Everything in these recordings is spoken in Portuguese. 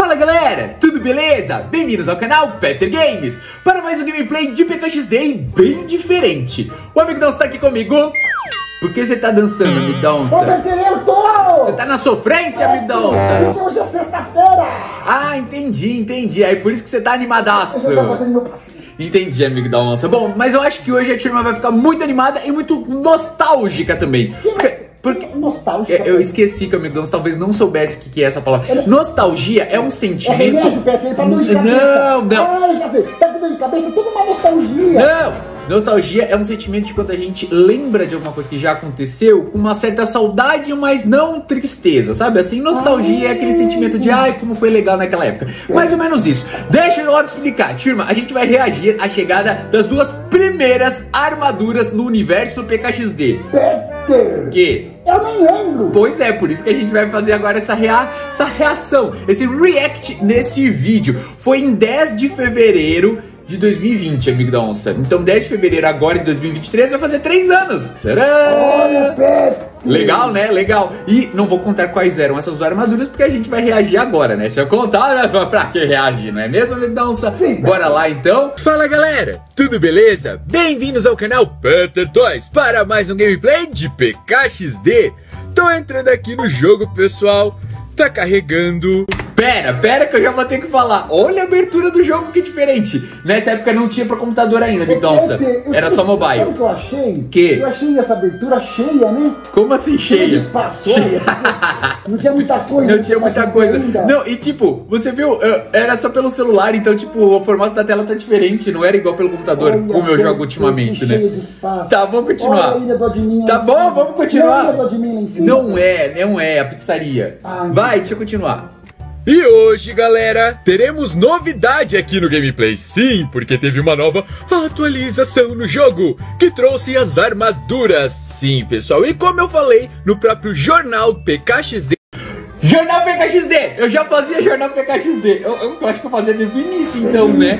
Fala galera, tudo beleza? Bem-vindos ao canal Peter Games para mais um gameplay de PKXD bem diferente. O amigão está aqui comigo. Por que você tá dançando, amigão? Eu tô! Você tá na sofrência, amigão? Porque hoje é sexta-feira! Ah, entendi. Aí por isso que você tá animadaço. Eu tô fazendo meu passinho. Entendi, amigo da onça. Bom, mas eu acho que hoje a turma vai ficar muito animada e muito nostálgica também. Porque nostálgica. eu esqueci que o amigo Dons talvez não soubesse o que é essa palavra. Nostalgia é um sentimento. É remédio, Peter, tá dor de cabeça. Não. Ah, eu já sei. Tá com dor de cabeça, tudo uma nostalgia. Não. Nostalgia é um sentimento de quando a gente lembra de alguma coisa que já aconteceu com uma certa saudade, mas não tristeza, sabe? Assim, nostalgia é aquele sentimento de ai, como foi legal naquela época. Mais ou menos isso. Deixa eu logo explicar, turma. A gente vai reagir à chegada das duas primeiras armaduras no universo PKXD. Peter! Que? Eu nem lembro. Pois é, por isso que a gente vai fazer agora essa reação, esse react nesse vídeo. Foi em 10 de fevereiro de 2020, amigo da onça. Então 10 de fevereiro agora de 2023 vai fazer 3 anos. Tcharam! Olha, Peter! Legal, né? Legal. E não vou contar quais eram essas armaduras, porque a gente vai reagir agora, né? Se eu contar, pra que reagir, não é mesmo, amigo da onça? Sim. Bora lá, então. Fala, galera! Tudo beleza? Bem-vindos ao canal Peter Toys para mais um gameplay de PKXD. Tô entrando aqui no jogo, pessoal. Tá carregando. Pera que eu já vou ter que falar. Olha a abertura do jogo, que diferente. Nessa época não tinha pra computador ainda, Bidonça. Era só mobile. Sabe o que eu achei? Que? Eu achei essa abertura cheia, né? Como assim cheia? Espaço, olha. Não tinha muita coisa. Não tinha muita coisa. Não, e tipo, você viu, era só pelo celular, então tipo, o formato da tela tá diferente, não era igual pelo computador, Olha, como eu jogo ultimamente, né? Cheio de espaço. Tá, vamos continuar. Olha a ilha do admin Tá lá em bom, cima. vamos continuar. Olha a ilha do admin lá em cima. Não é a pizzaria. Ah, vai, deixa eu continuar. E hoje, galera, teremos novidade aqui no gameplay. Sim, porque teve uma nova atualização no jogo que trouxe as armaduras. Sim, pessoal, e como eu falei no próprio jornal PKXD. Jornal PKXD! Eu já fazia jornal PKXD. Eu acho que eu fazia desde o início, então, né?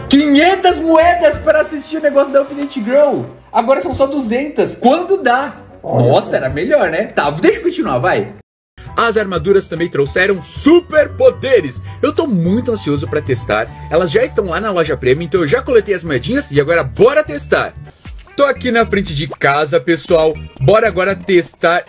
500 moedas para assistir o negócio da Update Grow. Agora são só 200. Quando dá? Nossa, era melhor, né? Tá, deixa eu continuar, vai. As armaduras também trouxeram superpoderes. Eu tô muito ansioso pra testar. Elas já estão lá na loja Premium, então eu já coletei as moedinhas e agora bora testar. Tô aqui na frente de casa, pessoal. Bora agora testar.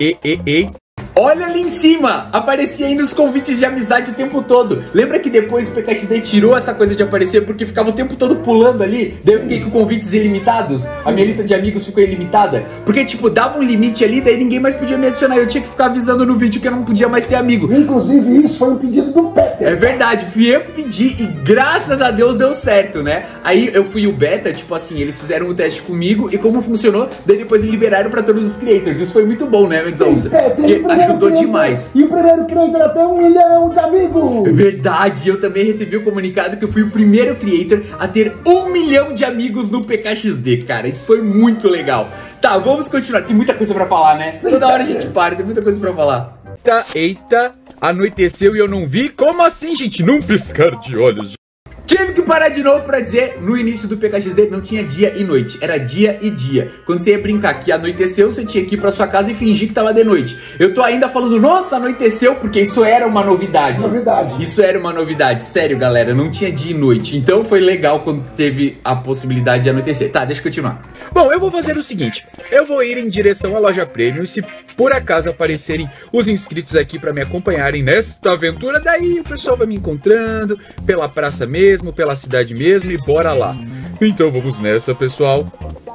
Olha ali em cima, aparecia aí nos convites de amizade o tempo todo. Lembra que depois o PKXD tirou essa coisa de aparecer porque ficava o tempo todo pulando ali? Daí eu fiquei com convites ilimitados. A minha lista de amigos ficou ilimitada. Porque tipo, dava um limite ali, daí ninguém mais podia me adicionar. Eu tinha que ficar avisando no vídeo que eu não podia mais ter amigo. Inclusive isso foi um pedido do Peter. É verdade, fui eu que pedi e graças a Deus deu certo, né? Aí eu fui o beta, tipo assim, eles fizeram o teste comigo e como funcionou, daí depois liberaram pra todos os creators. Isso foi muito bom, né, Mendonça? Ajudou demais. E o primeiro creator até 1 milhão de amigos. É verdade, eu também recebi o comunicado que eu fui o primeiro creator a ter 1 milhão de amigos no PKXD, cara. Isso foi muito legal. Tá, vamos continuar. Tem muita coisa pra falar, né? Toda hora a gente para, tem muita coisa pra falar. Eita, anoiteceu e eu não vi? Como assim, gente? Num piscar de olhos. Tive que parar de novo pra dizer, no início do PKXD não tinha dia e noite, era dia e dia. Quando você ia brincar que anoiteceu, você tinha que ir pra sua casa e fingir que tava de noite. Eu tô ainda falando, nossa, anoiteceu, porque isso era uma novidade. Isso era uma novidade, sério, galera, não tinha dia e noite. Então foi legal quando teve a possibilidade de anoitecer. Tá, deixa eu continuar. Bom, eu vou fazer o seguinte, eu vou ir em direção à loja Premium, se por acaso aparecerem os inscritos aqui pra me acompanharem nesta aventura, daí o pessoal vai me encontrando pela praça mesmo, pela cidade mesmo e bora lá. Então vamos nessa, pessoal.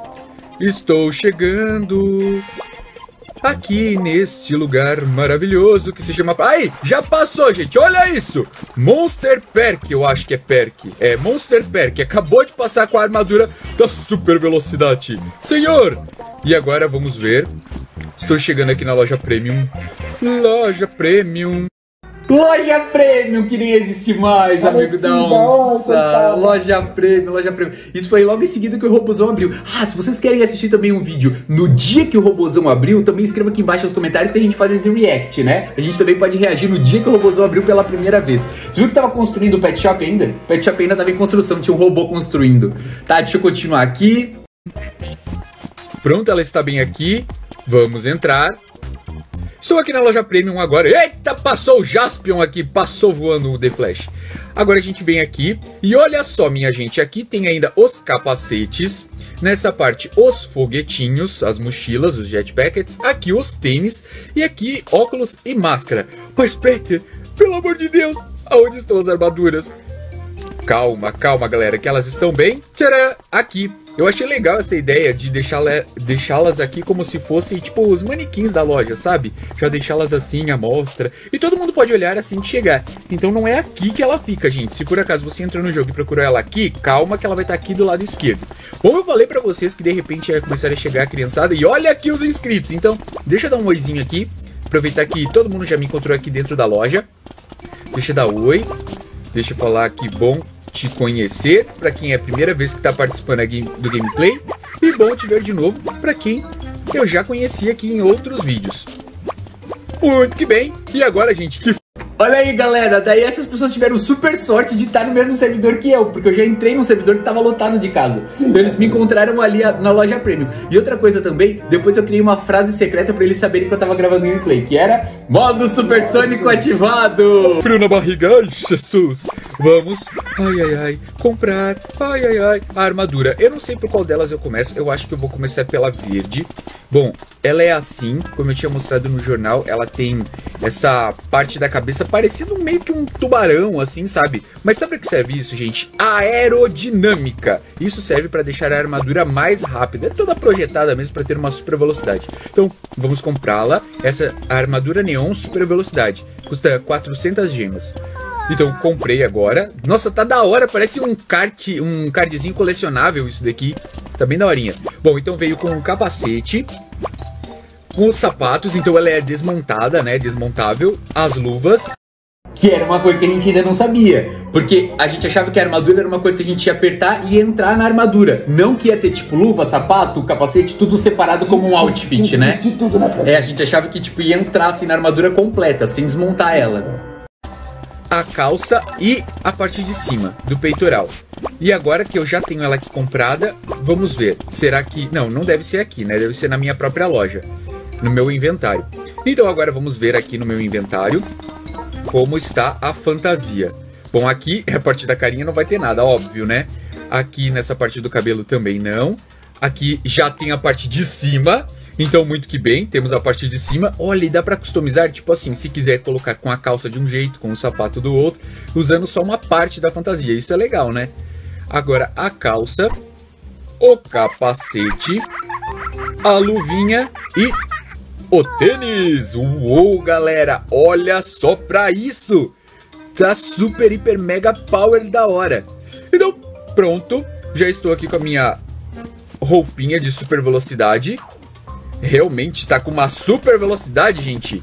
Estou chegando aqui neste lugar maravilhoso que se chama... Ai, já passou, gente, olha isso. Monster Perk, eu acho que é Perk. É, Monster Perk, acabou de passar com a armadura da super velocidade. Senhor! E agora vamos ver. Estou chegando aqui na loja Premium. Loja Premium. Loja Premium, que nem existe mais, amigo da onça. Loja Premium. Isso foi logo em seguida que o Robozão abriu. Ah, se vocês querem assistir também um vídeo no dia que o Robozão abriu, também escreva aqui embaixo nos comentários que a gente faz esse react, né? A gente também pode reagir no dia que o Robozão abriu pela primeira vez. Você viu que tava construindo o Pet Shop ainda? O Pet Shop ainda tava em construção, tinha um robô construindo. Tá, deixa eu continuar aqui. Pronto, ela está bem aqui. Vamos entrar. Estou aqui na loja Premium agora. Eita, passou o Jaspion aqui, passou voando o The Flash. Agora a gente vem aqui e olha só, minha gente, aqui tem ainda os capacetes. Nessa parte, os foguetinhos, as mochilas, os jetpackets. Aqui os tênis e aqui óculos e máscara. Mas Peter, pelo amor de Deus, aonde estão as armaduras? Calma, calma, galera, que elas estão bem. Tcharam! Aqui. Eu achei legal essa ideia de deixá-las aqui como se fossem, tipo, os manequins da loja, sabe? Já deixá-las assim, à mostra. E todo mundo pode olhar assim que chegar. Então não é aqui que ela fica, gente. Se por acaso você entrou no jogo e procurou ela aqui, calma que ela vai estar aqui do lado esquerdo. Bom, eu falei pra vocês que de repente ia começar a chegar a criançada. E olha aqui os inscritos. Então, deixa eu dar um oizinho aqui. Aproveitar que todo mundo já me encontrou aqui dentro da loja. Deixa eu dar oi. Deixa eu falar que bom te conhecer, para quem é a primeira vez que está participando do gameplay, e bom te ver de novo para quem eu já conheci aqui em outros vídeos. Muito que bem, e agora, gente, que... Olha aí, galera, daí essas pessoas tiveram super sorte de estar no mesmo servidor que eu, porque eu já entrei num servidor que estava lotado de casa. Então eles me encontraram ali na loja Premium. E outra coisa também, depois eu criei uma frase secreta para eles saberem que eu tava gravando gameplay, que era modo supersônico ativado. Frio na barriga, ai Jesus. Vamos, ai ai ai, comprar, ai ai ai, a armadura. Eu não sei por qual delas eu começo, eu acho que eu vou começar pela verde. Bom, ela é assim, como eu tinha mostrado no jornal, ela tem essa parte da cabeça parecendo meio que um tubarão, assim, sabe? Mas sabe para que serve isso, gente? Aerodinâmica. Isso serve para deixar a armadura mais rápida, é toda projetada mesmo para ter uma super velocidade. Então, vamos comprá-la. Essa armadura neon super velocidade, custa 400 gemas. Então, comprei agora. Nossa, tá da hora, parece um cardzinho colecionável isso daqui. Tá bem daorinha. Bom, então veio com um capacete, com os sapatos, então ela é desmontada, né, desmontável. As luvas, que era uma coisa que a gente ainda não sabia, porque a gente achava que a armadura era uma coisa que a gente ia apertar e entrar na armadura. Não que ia ter, tipo, luva, sapato, capacete, tudo separado como um outfit, né? É, a gente achava que, tipo, ia entrar assim na armadura completa, sem desmontar ela. A calça e a parte de cima do peitoral. E agora que eu já tenho ela aqui comprada, vamos ver. Será que... Não, não deve ser aqui, né? Deve ser na minha própria loja, no meu inventário. Então agora vamos ver aqui no meu inventário como está a fantasia. Bom, aqui a parte da carinha não vai ter nada, óbvio, né? Aqui nessa parte do cabelo também não. Aqui já tem a parte de cima. Então, muito que bem, temos a parte de cima. Olha, e dá pra customizar, tipo assim, se quiser colocar com a calça de um jeito, com o sapato do outro, usando só uma parte da fantasia. Isso é legal, né? Agora, a calça, o capacete, a luvinha e o tênis. Uou, galera, olha só pra isso. Tá super, hiper, mega power da hora. Então, pronto. Já estou aqui com a minha roupinha de super velocidade. Realmente tá com uma super velocidade, gente.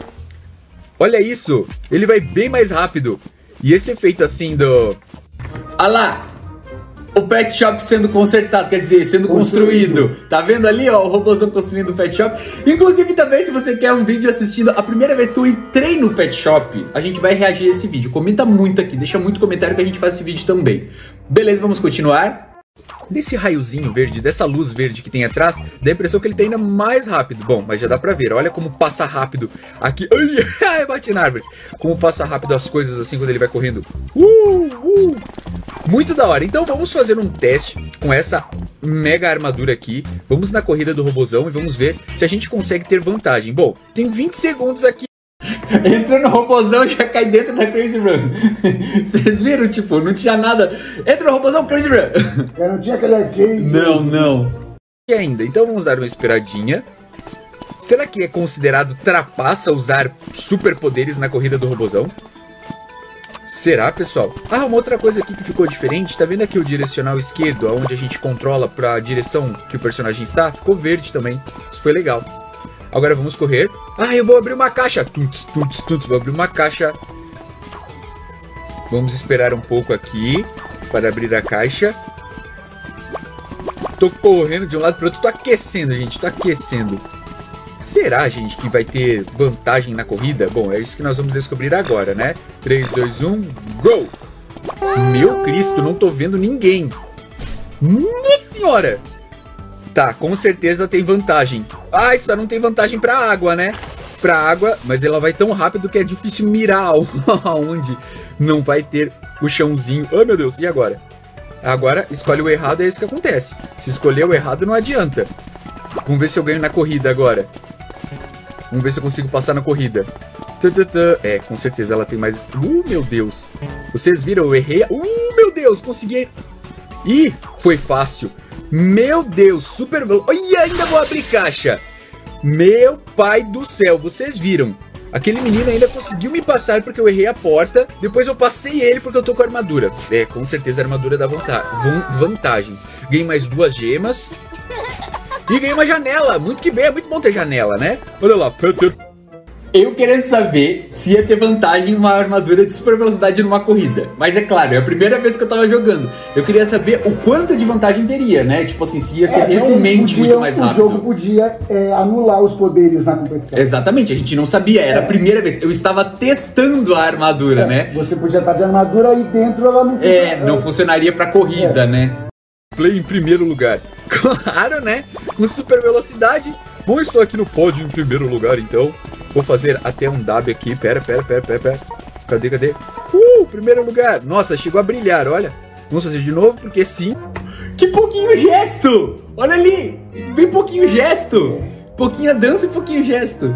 Olha isso, ele vai bem mais rápido. E esse efeito assim do... Olha lá, o pet shop sendo consertado, quer dizer, sendo construído. Tá vendo ali, ó, o robôzão construindo o pet shop. Inclusive também, se você quer um vídeo assistindo a primeira vez que eu entrei no pet shop, a gente vai reagir a esse vídeo. Comenta muito aqui, deixa muito comentário que a gente faz esse vídeo também. Beleza, vamos continuar. Desse raiozinho verde, dessa luz verde que tem atrás, dá a impressão que ele tá ainda mais rápido. Bom, mas já dá pra ver, olha como passa rápido aqui. Ai, bate na árvore. Como passa rápido as coisas assim quando ele vai correndo. Muito da hora. Então vamos fazer um teste com essa mega armadura aqui. Vamos na corrida do robozão e vamos ver se a gente consegue ter vantagem. Bom, tem 20 segundos aqui. Entrou no robozão e já cai dentro da Crazy Run. Vocês viram? Tipo, não tinha nada. Entra no robozão, Crazy Run. Eu não tinha aquele arcade. Não. E ainda, então vamos dar uma esperadinha. Será que é considerado trapaça usar superpoderes na corrida do robozão? Será, pessoal? Ah, uma outra coisa aqui que ficou diferente. Tá vendo aqui o direcional esquerdo, onde a gente controla para a direção que o personagem está? Ficou verde também. Isso foi legal. Agora vamos correr. Ah, eu vou abrir uma caixa. Tuts. Vou abrir uma caixa. Vamos esperar um pouco aqui para abrir a caixa. Tô correndo de um lado para o outro. Tô aquecendo, gente. Tô aquecendo. Será, gente, que vai ter vantagem na corrida? Bom, é isso que nós vamos descobrir agora, né? 3, 2, 1, go! Meu Cristo, não tô vendo ninguém. Minha senhora! Tá, com certeza tem vantagem. Ah, isso não tem vantagem pra água, né? pra água, mas ela vai tão rápido que é difícil mirar aonde não vai ter o chãozinho. Ai, meu Deus, e agora? Agora, escolhe o errado, é isso que acontece. Se escolher o errado, não adianta. Vamos ver se eu ganho na corrida agora. Vamos ver se eu consigo passar na corrida. É, com certeza ela tem mais... meu Deus. Vocês viram? Eu errei. Meu Deus, consegui. Ih, foi fácil. Meu Deus, super... E ainda vou abrir caixa. Meu pai do céu, vocês viram? Aquele menino ainda conseguiu me passar porque eu errei a porta. Depois eu passei ele porque eu tô com a armadura. É, com certeza a armadura dá vantagem. Ganhei mais 2 gemas. E ganhei uma janela. Muito que bem, é muito bom ter janela, né? Olha lá, Peter. Eu querendo saber se ia ter vantagem uma armadura de super velocidade numa corrida. Mas é claro, é a primeira vez que eu tava jogando. Eu queria saber o quanto de vantagem teria, né? Tipo assim, se ia ser realmente muito mais rápido. O jogo podia anular os poderes na competição. Exatamente, a gente não sabia, era a primeira vez. Eu estava testando a armadura, né? Você podia estar de armadura e dentro ela não funcionaria. Não funcionaria pra corrida, né? Play em primeiro lugar. Claro, né? Com super velocidade. Bom, estou aqui no pódio em primeiro lugar, então. Vou fazer até um W aqui. Pera. Cadê? Primeiro lugar. Nossa, chegou a brilhar, olha. Vamos fazer de novo, porque sim. Que pouquinho gesto! Olha ali! Bem pouquinho gesto! Pouquinha dança e pouquinho gesto.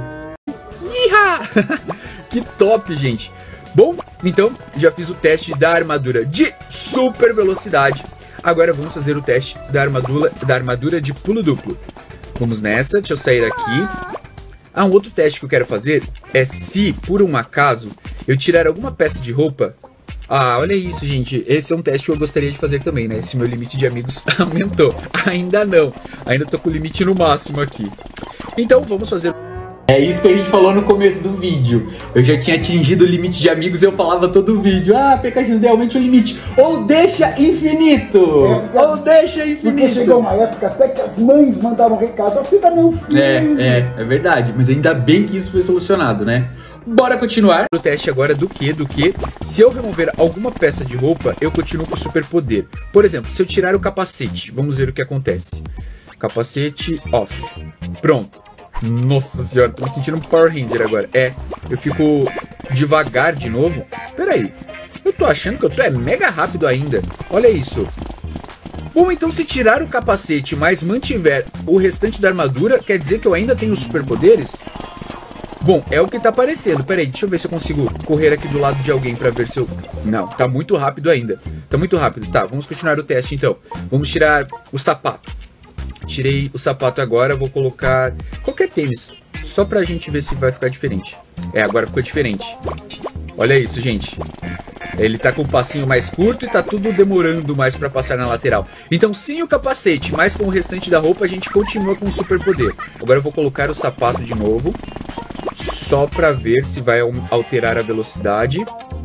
Iha! Que top, gente. Bom, então, já fiz o teste da armadura de super velocidade. Agora vamos fazer o teste da armadura de pulo duplo. Vamos nessa, deixa eu sair aqui. Um outro teste que eu quero fazer é se, por um acaso, eu tirar alguma peça de roupa. Olha isso, gente. Esse é um teste que eu gostaria de fazer também, né? Se meu limite de amigos aumentou. Ainda não. Ainda tô com o limite no máximo aqui. Então, vamos fazer... É isso que a gente falou no começo do vídeo. Eu já tinha atingido o limite de amigos e eu falava todo o vídeo. PKXD aumente o limite. Ou deixa infinito. Ou deixa infinito. Porque chegou uma época até que as mães mandavam recado. Você tá meu filho. É verdade. Mas ainda bem que isso foi solucionado, né? Bora continuar. O teste agora do que? Se eu remover alguma peça de roupa, eu continuo com o superpoder. Por exemplo, se eu tirar o capacete, vamos ver o que acontece. Capacete off. Pronto. Nossa senhora, tô me sentindo um Power Ranger agora. Eu fico devagar de novo. Pera aí, eu tô achando que eu tô mega rápido ainda. Olha isso. Bom, então se tirar o capacete, mas mantiver o restante da armadura, quer dizer que eu ainda tenho superpoderes? Bom, é o que tá aparecendo. Pera aí, deixa eu ver se eu consigo correr aqui do lado de alguém pra ver se eu... Não, tá muito rápido ainda. Tá muito rápido. Tá, vamos continuar o teste então. Vamos tirar o sapato. Tirei o sapato agora, vou colocar qualquer tênis, só pra gente ver se vai ficar diferente. Agora ficou diferente. Olha isso, gente. Ele tá com o passinho mais curto e tá tudo demorando mais pra passar na lateral. Então, sem o capacete, mas com o restante da roupa, a gente continua com o superpoder. Agora eu vou colocar o sapato de novo, só pra ver se vai alterar a velocidade.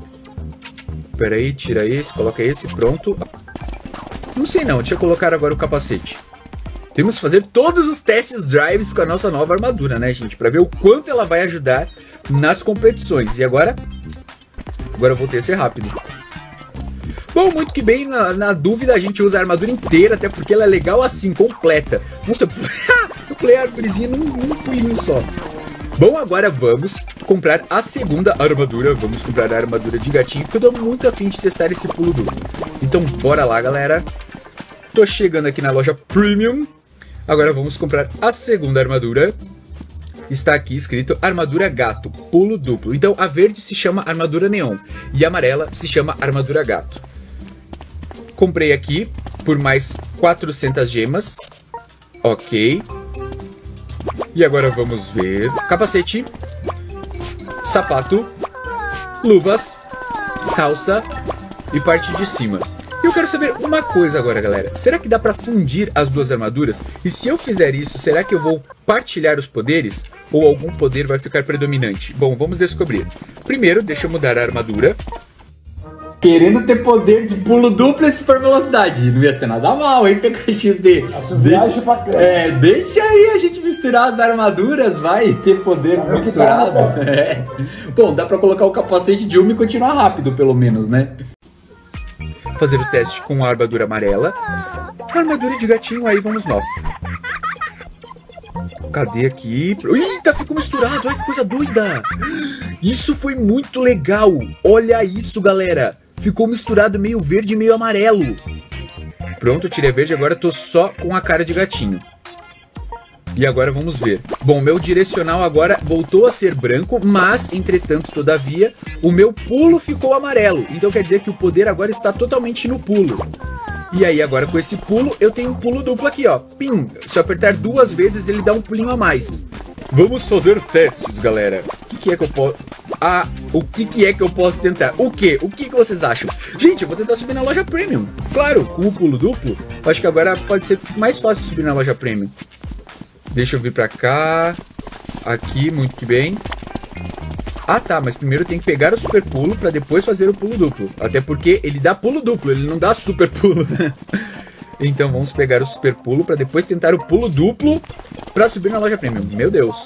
Pera aí, tira esse, coloca esse, pronto. Não sei não, deixa eu colocar agora o capacete. Temos que fazer todos os testes drives com a nossa nova armadura, né, gente? Pra ver o quanto ela vai ajudar nas competições. E agora? Agora eu voltei a ser rápido. Bom, muito que bem, na dúvida a gente usa a armadura inteira, até porque ela é legal assim, completa. Nossa, eu pulei a árvorezinha num pulinho só. Bom, agora vamos comprar a segunda armadura. Vamos comprar a armadura de gatinho, porque eu tô muito afim de testar esse pulo duplo. Então bora lá, galera. Tô chegando aqui na loja Premium. Agora vamos comprar a segunda armadura. Está aqui escrito armadura gato, pulo duplo. Então a verde se chama armadura neon e a amarela se chama armadura gato. Comprei aqui por mais 400 gemas. Ok. E agora vamos ver. Capacete, sapato, luvas, calça e parte de cima. Eu quero saber uma coisa agora, galera. Será que dá pra fundir as duas armaduras? E se eu fizer isso, será que eu vou partilhar os poderes? Ou algum poder vai ficar predominante? Bom, vamos descobrir. Primeiro, deixa eu mudar a armadura. Querendo ter poder de pulo duplo e super velocidade. Não ia ser nada mal, hein, PKXD? Deixa aí a gente misturar as armaduras, vai ter poder misturado. Bom, dá pra colocar o capacete de uma e continuar rápido, pelo menos, né? Fazer o teste com a armadura amarela. A armadura de gatinho, aí vamos nós. Cadê aqui? Eita, ficou misturado. Olha que coisa doida. Isso foi muito legal. Olha isso, galera. Ficou misturado meio verde e meio amarelo. Pronto, eu tirei verde. Agora eu tô só com a cara de gatinho. E agora vamos ver. Bom, meu direcional agora voltou a ser branco, mas, entretanto, todavia, o meu pulo ficou amarelo. Então quer dizer que o poder agora está totalmente no pulo. E aí agora com esse pulo, eu tenho um pulo duplo aqui, ó. Pim! Se eu apertar 2 vezes, ele dá um pulinho a mais. Vamos fazer testes, galera. O que é que eu posso... Ah, o que é que eu posso tentar? O quê? O que vocês acham? Gente, eu vou tentar subir na loja Premium. Claro, com o pulo duplo, eu acho que agora pode ser mais fácil subir na loja Premium. Deixa eu vir pra cá. Aqui, muito que bem. Ah, tá, mas primeiro tem que pegar o super pulo pra depois fazer o pulo duplo. Até porque ele dá pulo duplo, ele não dá super pulo. Então vamos pegar o super pulo pra depois tentar o pulo duplo pra subir na loja Premium. Meu Deus.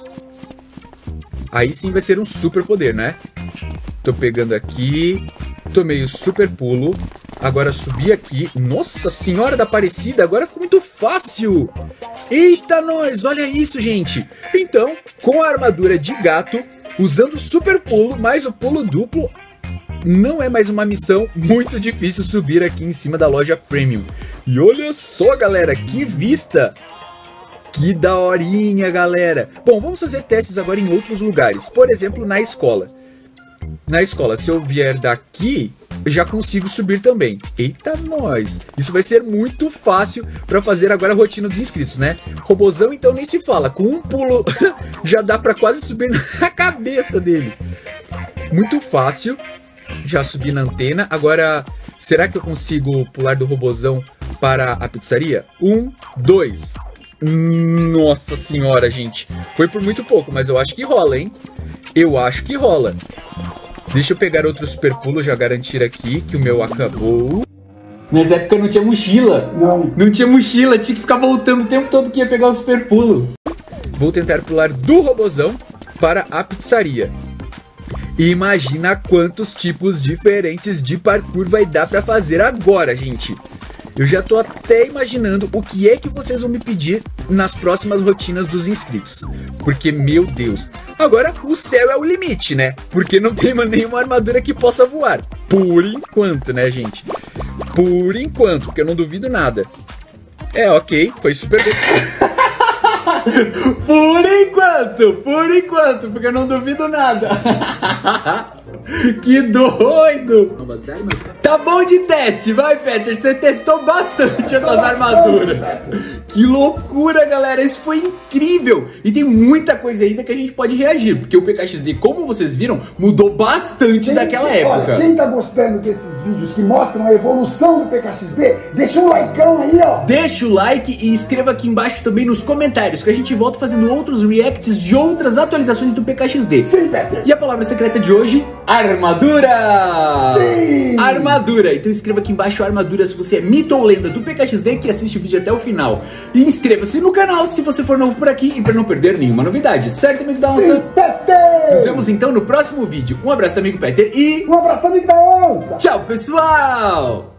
Aí sim vai ser um super poder, né? Tô pegando aqui. Tomei o super pulo. Agora subi aqui. Nossa senhora da Aparecida, agora ficou muito fácil. Eita nós, olha isso, gente. Então, com a armadura de gato, usando o super pulo mais o pulo duplo, não é mais uma missão muito difícil subir aqui em cima da loja Premium. E olha só, galera, que vista! Que daorinha, galera! Bom, vamos fazer testes agora em outros lugares. Por exemplo, na escola. Na escola, se eu vier daqui, eu já consigo subir também. Eita nós! Isso vai ser muito fácil para fazer agora a rotina dos inscritos, né? Robozão, então, nem se fala. Com um pulo já dá para quase subir na cabeça dele. Muito fácil. Já subi na antena. Agora, será que eu consigo pular do robozão para a pizzaria? 1, 2. Nossa senhora, gente. Foi por muito pouco, mas eu acho que rola, hein? Eu acho que rola. Deixa eu pegar outro super pulo, já garantir aqui que o meu acabou. Nessa época não tinha mochila. Não tinha mochila, tinha que ficar voltando o tempo todo que ia pegar o super pulo. Vou tentar pular do robozão para a pizzaria. Imagina quantos tipos diferentes de parkour vai dar para fazer agora, gente. Eu já tô até imaginando o que é que vocês vão me pedir nas próximas rotinas dos inscritos. Porque, meu Deus, agora o céu é o limite, né? Porque não tem nenhuma armadura que possa voar. Por enquanto, né, gente? Por enquanto, porque eu não duvido nada. É, ok, foi super... Por enquanto, porque eu não duvido nada. Que doido! Tá bom de teste, vai, Peter. Você testou bastante essas armaduras. Que loucura, galera. Isso foi incrível. E tem muita coisa ainda que a gente pode reagir, porque o PKXD, como vocês viram, mudou bastante daquela época. Olha, quem tá gostando desses vídeos que mostram a evolução do PKXD, deixa um likeão aí, ó. Deixa o like e escreva aqui embaixo também nos comentários, que a gente volta fazendo outros reacts de outras atualizações do PKXD. Sim, Peter. E a palavra secreta de hoje, armadura! Sim! Armadura! Então escreva aqui embaixo armadura se você é mito ou lenda do PKXD que assiste o vídeo até o final. E inscreva-se no canal se você for novo por aqui e para não perder nenhuma novidade, certo, Miss Dalsa? Sim, Peter! Nos vemos então no próximo vídeo. Um abraço do amigo Peter e... Um abraço do amigo da Elsa! Tchau, pessoal!